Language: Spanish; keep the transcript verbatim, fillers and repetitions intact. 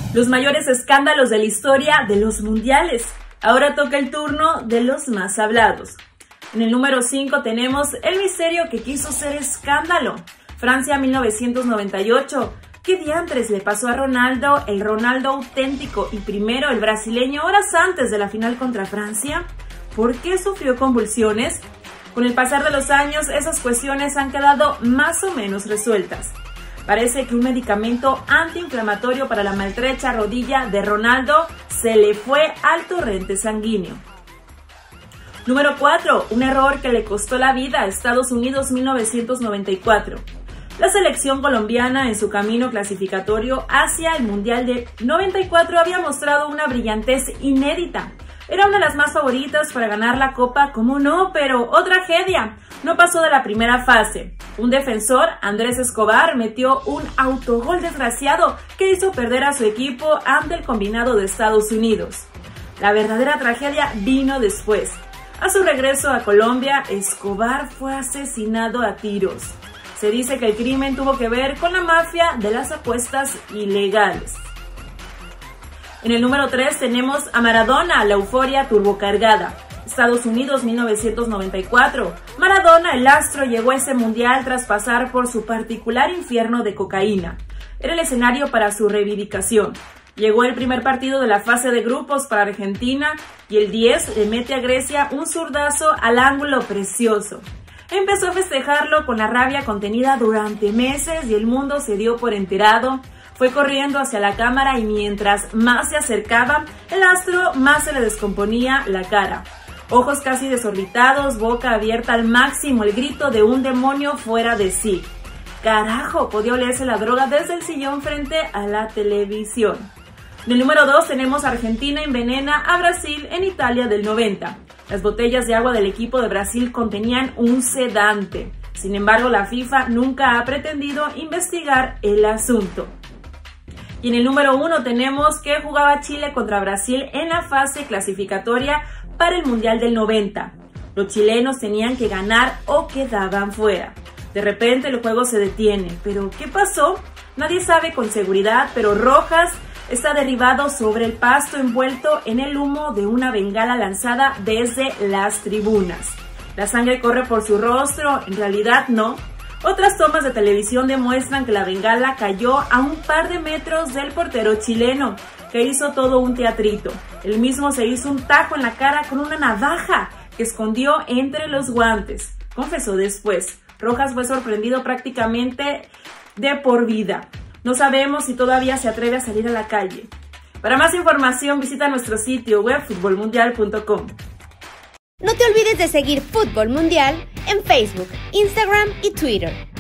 Los mayores escándalos de la historia de los mundiales. Ahora toca el turno de los más hablados. En el número cinco tenemos el misterio que quiso ser escándalo. Francia mil novecientos noventa y ocho. ¿Qué diantres le pasó a Ronaldo, el Ronaldo auténtico y primero el brasileño horas antes de la final contra Francia? ¿Por qué sufrió convulsiones? Con el pasar de los años, esas cuestiones han quedado más o menos resueltas. Parece que un medicamento antiinflamatorio para la maltrecha rodilla de Ronaldo se le fue al torrente sanguíneo. Número cuatro. Un error que le costó la vida a Estados Unidos mil novecientos noventa y cuatro. La selección colombiana en su camino clasificatorio hacia el Mundial de noventa y cuatro había mostrado una brillantez inédita. Era una de las más favoritas para ganar la Copa, ¿cómo no? Pero ¡oh tragedia! No pasó de la primera fase. Un defensor, Andrés Escobar, metió un autogol desgraciado que hizo perder a su equipo ante el combinado de Estados Unidos. La verdadera tragedia vino después. A su regreso a Colombia, Escobar fue asesinado a tiros. Se dice que el crimen tuvo que ver con la mafia de las apuestas ilegales. En el número tres tenemos a Maradona, la euforia turbocargada. Estados Unidos mil novecientos noventa y cuatro. Maradona, el astro, llegó a ese mundial tras pasar por su particular infierno de cocaína. Era el escenario para su reivindicación. Llegó el primer partido de la fase de grupos para Argentina y el diez le mete a Grecia un zurdazo al ángulo precioso. Empezó a festejarlo con la rabia contenida durante meses y el mundo se dio por enterado. Fue corriendo hacia la cámara y mientras más se acercaba, el astro más se le descomponía la cara. Ojos casi desorbitados, boca abierta al máximo, el grito de un demonio fuera de sí. ¡Carajo! Podía olerse la droga desde el sillón frente a la televisión. En el número dos tenemos Argentina envenena a Brasil en Italia del noventa. Las botellas de agua del equipo de Brasil contenían un sedante. Sin embargo, la FIFA nunca ha pretendido investigar el asunto. Y en el número uno tenemos que jugaba Chile contra Brasil en la fase clasificatoria para el Mundial del noventa. Los chilenos tenían que ganar o quedaban fuera. De repente el juego se detiene. ¿Pero qué pasó? Nadie sabe con seguridad, pero Rojas está derribado sobre el pasto envuelto en el humo de una bengala lanzada desde las tribunas. La sangre corre por su rostro, en realidad no. Otras tomas de televisión demuestran que la bengala cayó a un par de metros del portero chileno, que hizo todo un teatrito. Él mismo se hizo un tajo en la cara con una navaja que escondió entre los guantes. Confesó después. Rojas fue sorprendido prácticamente de por vida. No sabemos si todavía se atreve a salir a la calle. Para más información visita nuestro sitio web fútbol mundial punto com. No te olvides de seguir Fútbol Mundial en Facebook, Instagram y Twitter.